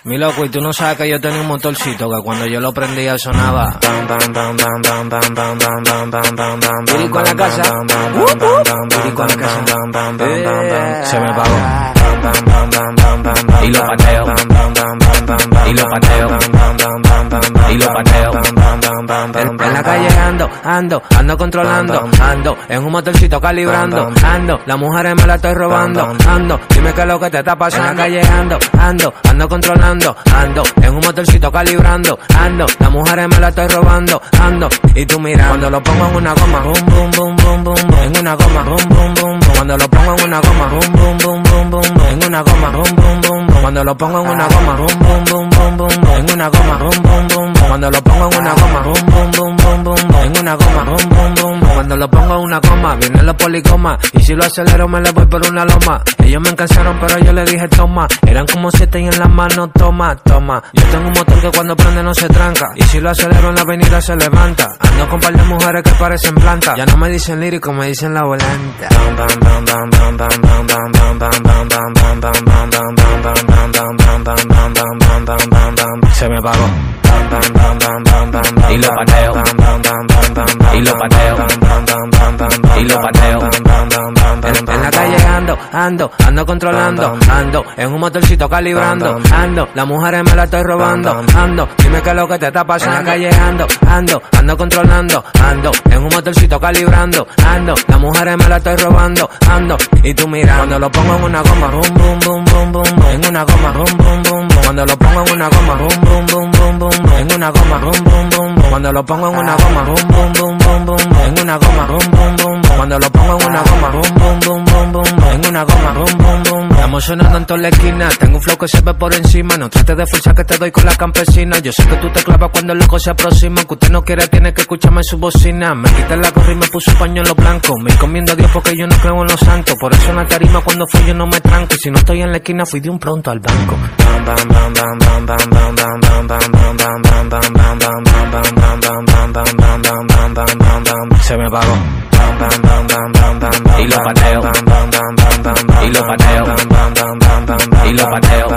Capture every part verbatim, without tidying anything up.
Mi loco, y tú no sabes que yo tenía un motorcito que cuando yo lo prendía sonaba. Pirico en la casa. Pirico en la casa. Se me pagó. Y lo pateo. Y lo pateo. Y lo pateo. En, en la calle ando, ando, ando controlando. Ando en un motorcito calibrando. Ando, las mujeres me la estoy robando. Ando, dime qué es lo que te está pasando. En la calle ando, ando, ando controlando. Ando en un motorcito calibrando. Ando, las mujeres me la estoy robando. Ando, y tú mira, cuando lo pongo en una goma, boom, boom, boom, boom, boom, boom. En una goma, boom, boom, boom, boom. Cuando lo pongo en una goma, boom, boom, boom, boom, boom, boom. En una goma, boom, boom, boom, boom. Cuando lo pongo en una goma, boom, boom, boom, boom, boom, boom. En una goma, boom, boom, boom, boom. Cuando lo pongo en una goma, boom, boom, boom, boom, boom, boom. En una goma, boom, boom, boom, boom. Cuando lo pongo en una goma, vienen los poligomas. Y si lo acelero me le voy por una loma. Ellos me encansaron pero yo le dije toma. Eran como siete y en las manos toma, toma. Yo tengo un motor que cuando prende no se tranca. Y si lo acelero en la avenida se levanta. Ando con par de mujeres que parecen plantas. Ya no me dicen lírico, me dicen la volanta. Se me pagó. Y lo pateo. Y lo pateo. Y lo pateo. En, en la calle ando, ando, ando controlando. Ando en un motorcito calibrando. Ando, las mujeres me la estoy robando. Ando, dime qué es lo que te está pasando. En la calle ando, ando, ando controlando. Ando en un motorcito calibrando. Ando, las mujeres me la estoy robando. Ando, y tú mira, cuando lo pongo en una goma, boom, boom, boom, boom, boom, boom. En una goma, boom, boom, boom, boom. Cuando lo pongo en una goma, boom, boom, boom, boom, boom, boom. En una goma, boom, boom, boom, boom. Cuando lo pongo en una goma, boom, boom, boom, boom, boom, boom. En una goma, boom, boom, boom, boom. Cuando lo pongo en una goma, boom, boom, boom, boom, boom, boom. En una goma, boom, boom, boom, boom. Estamos sonando en toda la esquina. Tengo un flow que se ve por encima. No trates de fuerza que te doy con la campesina. Yo sé que tú te clavas cuando el loco se aproxima. Que usted no quiere, tiene que escucharme su bocina. Me quité la gorra y me puse un pañuelo blanco. Me encomiendo a Dios porque yo no creo en los santos. Por eso en la tarima cuando fui yo no me tranco. Y si no estoy en la esquina fui de un pronto al banco. Se me pagó. Y lo pateo. Y lo pateo. Y lo pateo.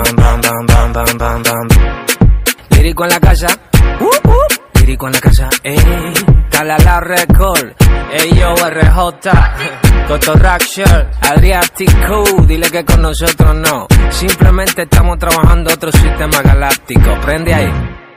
Lírico en la casa. Uh, uh. Lírico en la casa. Ey, Talala Record. Ey, yo, R J. Coto Raction. Adriático. Dile que con nosotros no. Simplemente estamos trabajando otro sistema galáctico. Prende ahí.